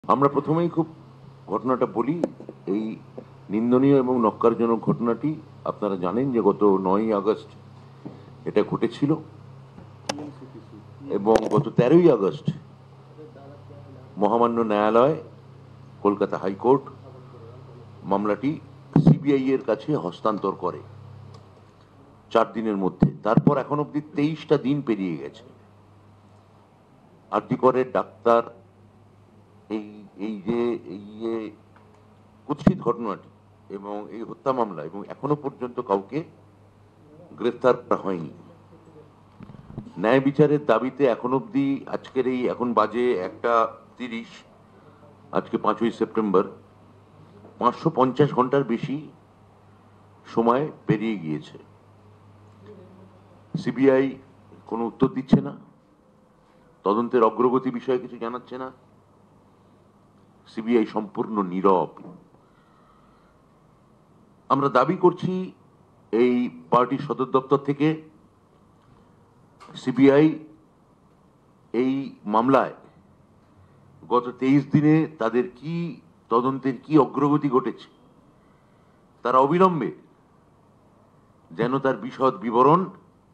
আমরা প্রথমেই খুব ঘটনাটা বলি। এই নিন্দনীয় এবং ন্যক্কারজনক ঘটনাটি আপনারা জানেন যে গত 9ই আগস্ট এটা ঘটেছিল এবং গত 13ই আগস্ট মহামান্য ন্যায়ালয় কলকাতা হাইকোর্ট মামলাটি সিবিআই এর কাছে হস্তান্তর করে 4 দিনের মধ্যে। তারপর এখন অবধি 23টা দিন পেরিয়ে গেছে। আরজিকরের ডাক্তার এই এই যে এই যে কুৎসিত ঘটনাটি এবং এই হত্যা মামলা এবং এখনো পর্যন্ত কাউকে গ্রেফতার করা হয়নি। ন্যায় বিচারের দাবিতে এখন অবধি আজকের এই এখন বাজে 1:30, আজকে 5ই সেপ্টেম্বর, 550 ঘন্টার বেশি সময় পেরিয়ে গিয়েছে। সিবিআই কোনো উত্তর দিচ্ছে না, তদন্তের অগ্রগতি বিষয়ে কিছু জানাচ্ছে না, সিবিআই সম্পূর্ণ নীরব। আমরা দাবি করছি এই পার্টির সদর দপ্তর থেকে সিবিআই এই মামলায় গত 23 দিনে তাদের কি তদন্তের কি অগ্রগতি ঘটেছে তারা অবিলম্বে যেন তার বিশদ বিবরণ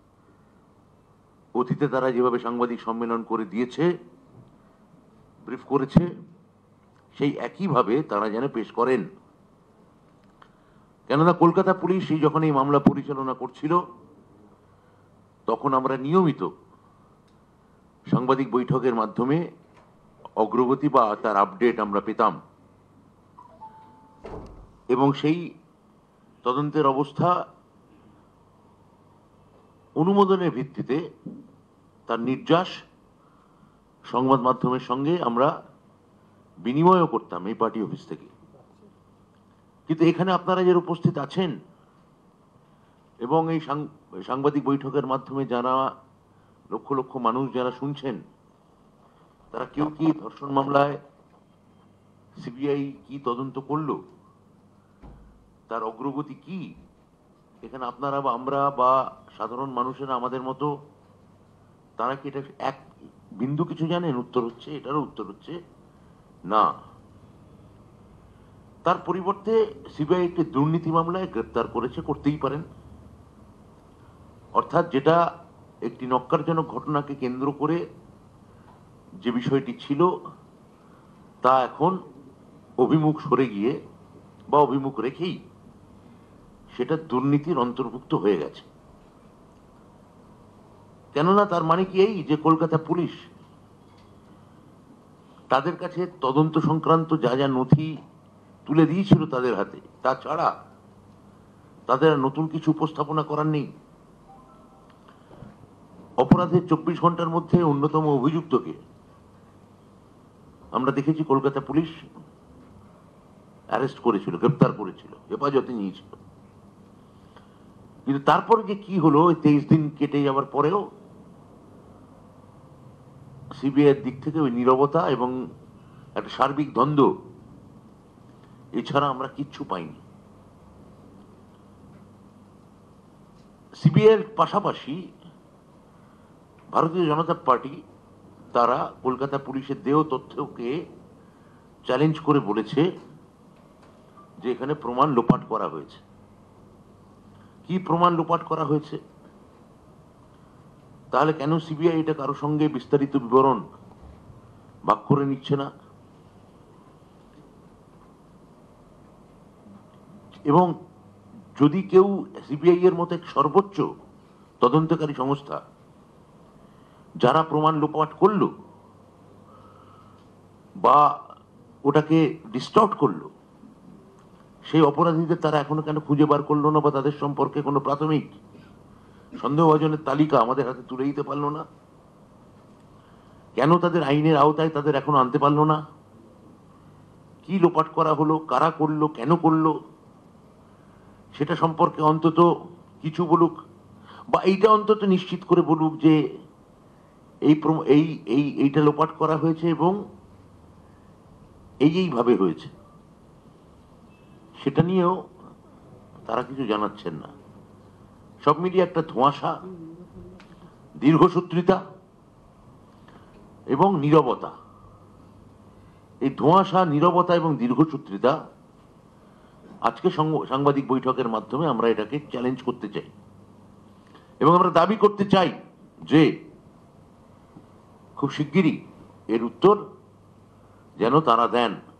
অতীতে তারা যেভাবে সাংবাদিক সম্মেলন করে দিয়েছে, ব্রিফ করেছে, সেই একইভাবে তারা যেন পেশ করেন। কেননা কলকাতা পুলিশ যখন এই মামলা পরিচালনা করছিল তখন আমরা নিয়মিত সাংবাদিক বৈঠকের মাধ্যমে অগ্রগতি বা তার আপডেট আমরা পেতাম এবং সেই তদন্তের অবস্থা অনুমোদনের ভিত্তিতে তার নির্যাস সংবাদ মাধ্যমের সঙ্গে আমরা বিনিময়ও করতাম এই পার্টি অফিস থেকে। কিন্তু এখানে আপনারা যারা উপস্থিত আছেন এবং এই সাংবাদিক বৈঠকের মাধ্যমে যারা লক্ষ লক্ষ মানুষ যারা শুনছেন, তারা কেউ কি ধর্ষণ মামলায় সিবিআই কি তদন্ত করলো, তার অগ্রগতি কি, এখানে আপনারা বা আমরা বা সাধারণ মানুষেরা আমাদের মতো তারা কি এটা এক বিন্দু কিছু জানেন? উত্তর হচ্ছে, এটারও উত্তর হচ্ছে না। তার পরিবর্তে সিবিআই একটি দুর্নীতি মামলায় গ্রেপ্তার করেছে, করতেই পারেন। অর্থাৎ যেটা একটি ন্যক্কারজনক ঘটনাকে কেন্দ্র করে যে বিষয়টি ছিল তা এখন অভিমুখ সরে গিয়ে বা অভিমুখ রেখেই সেটা দুর্নীতির অন্তর্ভুক্ত হয়ে গেছে। কেননা তার মানে কি এই যে কলকাতা পুলিশ তাদের কাছে তদন্ত সংক্রান্ত যা যা নথি তুলে দিয়েছিল তাদের হাতে, তাছাড়া তাদের নতুন কিছু উপস্থাপনা করার নেই। অপরাধের 24 ঘন্টার মধ্যে অন্যতম অভিযুক্তকে আমরা দেখেছি কলকাতা পুলিশ অ্যারেস্ট করেছিল, গ্রেপ্তার করেছিল, হেফাজতে নিয়েছিল। কিন্তু তারপরে যে কি হলো, 23 দিন কেটে যাওয়ার পরেও সিবিআই এর দিক থেকে ওই নীরবতা এবং একটা সার্বিক দ্বন্দ্ব এছাড়া আমরা কিচ্ছু পাইনি। সিবিআই এর পাশাপাশি ভারতীয় জনতা পার্টি তারা কলকাতা পুলিশের দেহ তথ্যকে চ্যালেঞ্জ করে বলেছে যে এখানে প্রমাণ লোপাট করা হয়েছে। কি প্রমাণ লোপাট করা হয়েছে? তাহলে কেন সিবিআই এটা কারো সঙ্গে বিস্তারিত বিবরণ ভাগ করে নিচ্ছে না? এবং যদি কেউ সিবিআই এর মতো এক সর্বোচ্চ তদন্তকারী সংস্থা যারা প্রমাণ লোপাট করলো বা ওটাকে ডিস্টর্ট করলো, সেই অপরাধীদের তারা এখনো কেন খুঁজে বার করলো না বা তাদের সম্পর্কে কোনো প্রাথমিক সন্দেহভাজনের তালিকা আমাদের হাতে তুলে দিতে পারলো না? কেন তাদের আইনের আওতায় তাদের এখনো আনতে পারলো না? কি লোপাট করা হলো, কারা করলো, কেন করলো, সেটা সম্পর্কে অন্তত কিছু বলুক, বা এইটা অন্তত নিশ্চিত করে বলুক যে এইটা লোপাট করা হয়েছে এবং এইভাবে হয়েছে। সেটা নিয়েও তারা কিছু জানাচ্ছেন না। সব মিলিয়ে একটা ধোঁয়াশা, দীর্ঘসূত্রিতা এবং নীরবতা, এই ধোঁয়াশা, নীরবতা এবং দীর্ঘসূত্রিতা আজকে সাংবাদিক বৈঠকের মাধ্যমে আমরা এটাকে চ্যালেঞ্জ করতে চাই এবং আমরা দাবি করতে চাই যে খুব শিগগিরই এর উত্তর যেন তারা দেন।